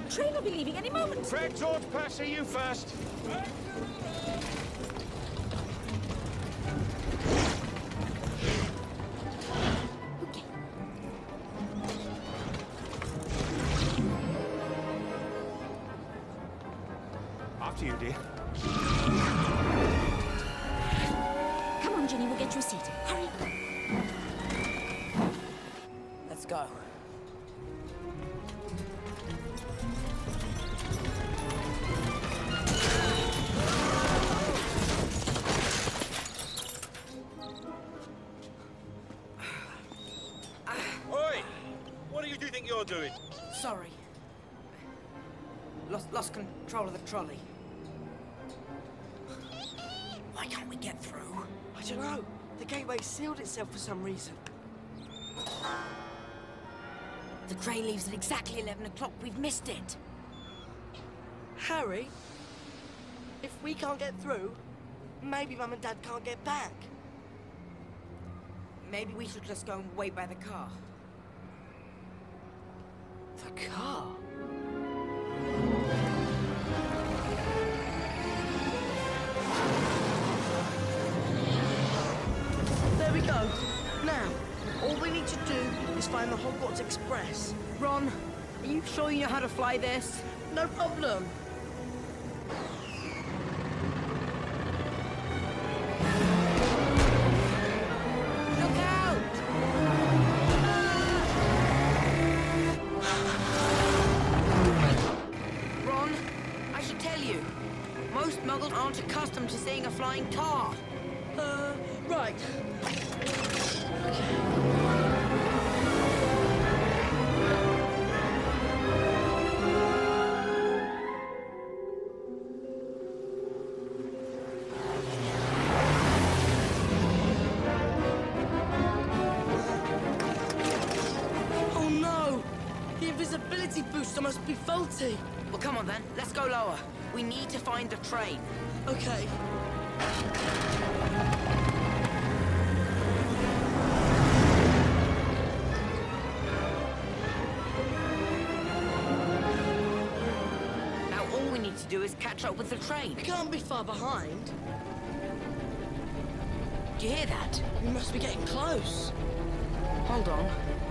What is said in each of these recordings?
Train will be leaving any moment. Fred, George, Percy, you first. Okay. After you, dear. Come on, Ginny, we'll get you a seat. Hurry. Let's go. Oi! What do you think you're doing? Sorry. Lost control of the trolley. Why can't we get through? I don't know. The gateway sealed itself for some reason. The train leaves at exactly 11 o'clock. We've missed it. Harry, if we can't get through, maybe Mum and Dad can't get back. Maybe we should just go and wait by the car. The car? There we go. Now, all we need to do is find the Hogwarts Express. Ron, are you sure you know how to fly this? No problem. Look out! Ron, I should tell you, most muggles aren't accustomed to seeing a flying car. Right. Oh no! The invisibility booster must be faulty. Well, come on then, let's go lower. We need to find the train. Okay. Now all we need to do is catch up with the train. We can't be far behind. Do you hear that? We must be getting close. Hold on.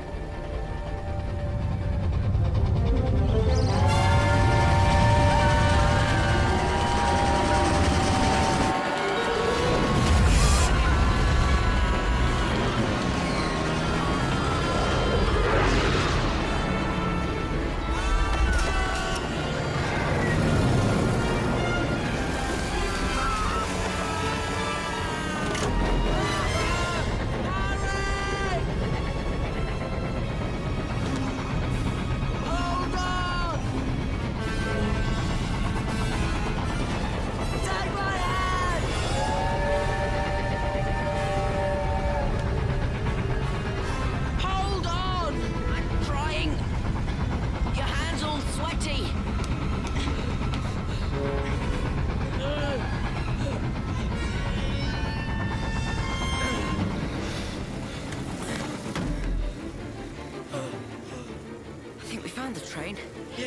The train? Yeah.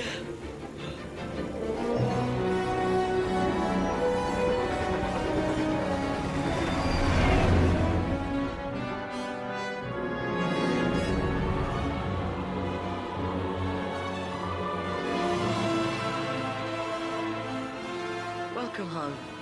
Welcome home.